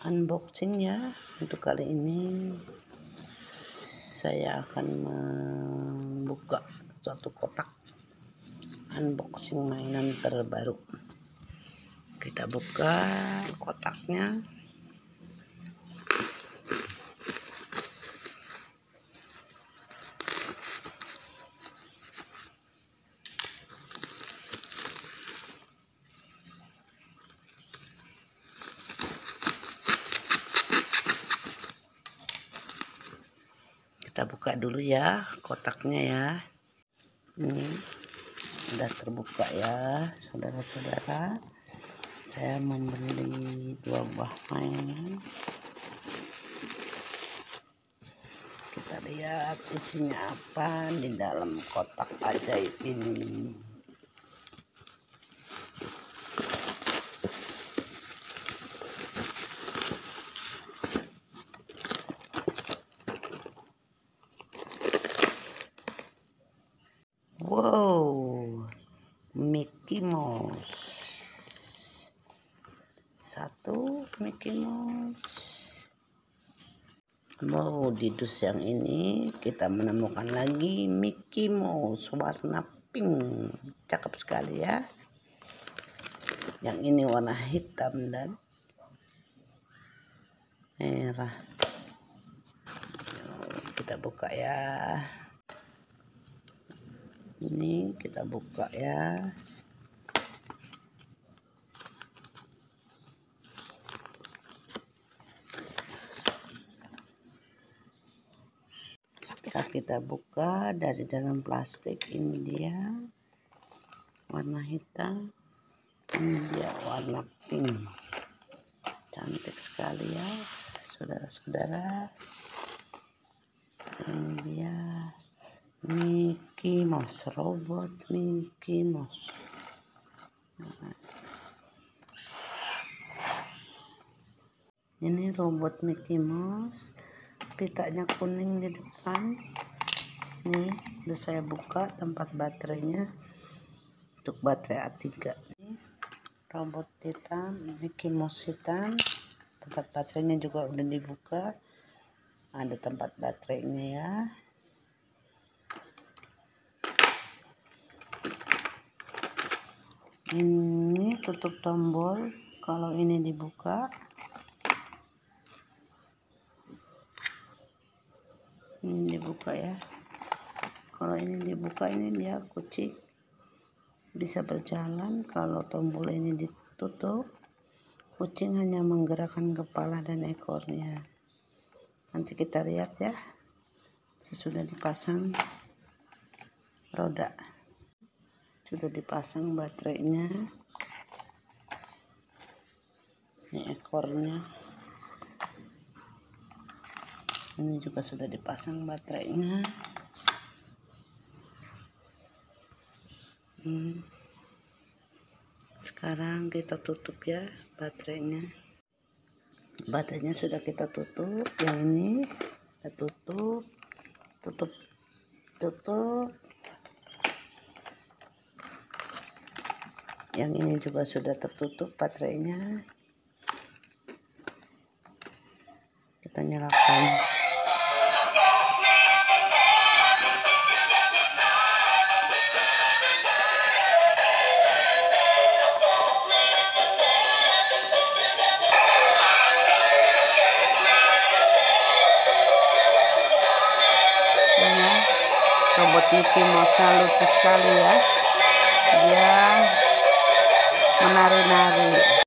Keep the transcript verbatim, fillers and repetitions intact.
unboxingnya. Untuk kali ini saya akan membuka suatu kotak unboxing mainan terbaru. Kita buka kotaknya. Kita buka dulu ya kotaknya ya. Ini sudah terbuka ya saudara-saudara. Saya membeli dua buah mainan. Kita lihat isinya apa di dalam kotak ajaib ini. Wow, Mickey Mouse. Satu Mickey Mouse. Wow, di dus yang ini kita menemukan lagi Mickey Mouse warna pink. Cakep sekali ya. Yang ini warna hitam dan merah. Kita buka ya. Ini kita buka ya. Setelah kita buka dari dalam plastik, ini dia warna hitam, ini dia warna pink. Cantik sekali ya saudara-saudara. Ini dia Mickey Mouse, robot Mickey Mouse. Ini robot Mickey Mouse, pitanya kuning di depan. Nih, udah saya buka tempat baterainya untuk baterai A tiga. Ini robot hitam, Mickey Mouse hitam. Tempat baterainya juga udah dibuka. Ada tempat baterainya ya. Ini tutup tombol kalau ini dibuka. Ini dibuka ya. Kalau ini dibuka, ini dia kucing bisa berjalan. Kalau tombol ini ditutup, kucing hanya menggerakkan kepala dan ekornya. Nanti kita lihat ya sesudah dipasang roda. Sudah dipasang baterainya. Ini ekornya. Ini juga sudah dipasang baterainya. Hmm. Sekarang kita tutup ya baterainya. Baterainya sudah kita tutup. Yang ini kita tutup, tutup, tutup. Yang ini juga sudah tertutup baterainya. Kita nyalakan. Ini robot Mickey Mouse-nya lucu sekali ya. Dia menari-nari.